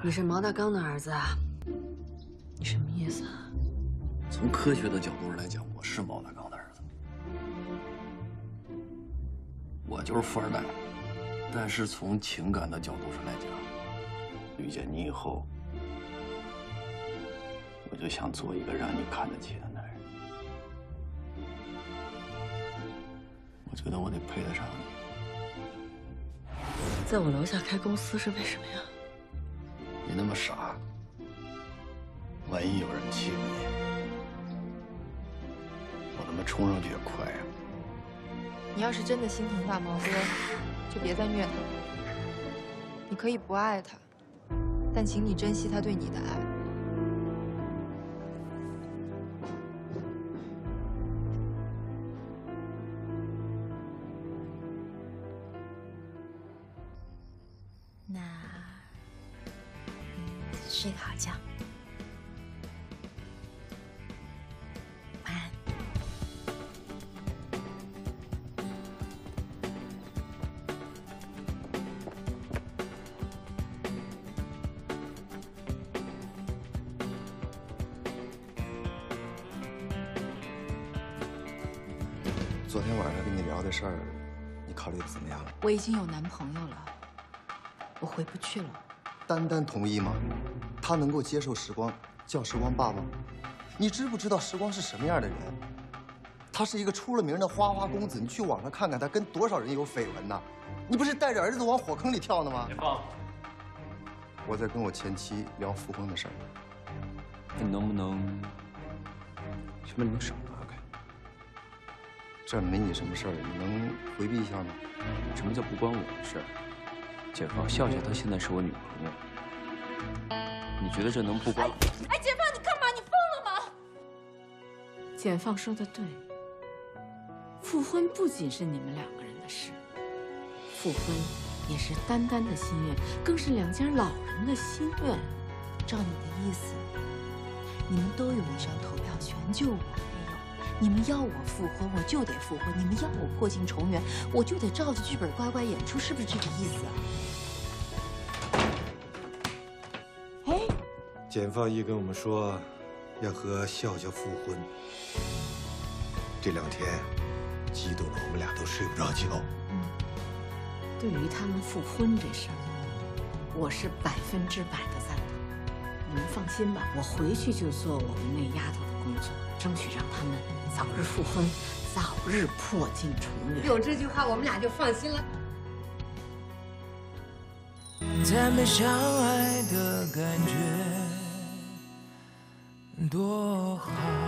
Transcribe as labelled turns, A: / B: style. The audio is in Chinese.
A: 你是毛大刚的儿子啊？你什么意思啊？
B: 从科学的角度上来讲，我是毛大刚的儿子，我就是富二代。但是从情感的角度上来讲，遇见你以后，我就想做一个让你看得起的男人。我觉得我得配得上你。
A: 在我楼下开公司是为什么呀？
B: 你那么傻，万一有人欺负你，我他妈冲上去也快呀！
C: 你要是真的心疼大毛哥，就别再虐他了。你可以不爱他，但请你珍惜他对你的爱。
D: 那，睡个好觉，晚安。
E: 昨天晚上跟你聊的事儿，你考虑的怎么样了？
D: 我已经有男朋友了，我回不去了。
E: 丹丹同意吗？她能够接受时光叫时光爸吗？你知不知道时光是什么样的人？他是一个出了名的花花公子，你去网上看看他跟多少人有绯闻呢？你不是带着儿子往火坑里跳呢吗？
F: 解放，
E: 我在跟我前妻聊复婚的事儿。
F: 你能不能先把你的手拿开？
E: 这儿没你什么事儿，你能回避一下吗？
F: 什么叫不关我的事？解放，笑笑她现在是我女朋友，你觉得这能不关？
D: 哎，解放，你干嘛？你疯了吗？
A: 简放说的对，复婚不仅是你们两个人的事，复婚也是丹丹的心愿，更是两家老人的心愿。
D: 照你的意思，你们都有一张投票权，就我没有。你们要我复婚，我就得复婚；你们要我破镜重圆，我就得照着剧本乖乖演出，是不是这个意思啊？哎，
G: 简放一跟我们说，要和笑笑复婚。这2天，激动的我们俩都睡不着觉。
A: 对于他们复婚这事儿，我是100%的赞同。你们放心吧，我回去就做我们那丫头的工作，争取让他们早日复婚，早日破镜重圆。有这句话，我们俩就放心了。
H: 在没相爱的感觉多好。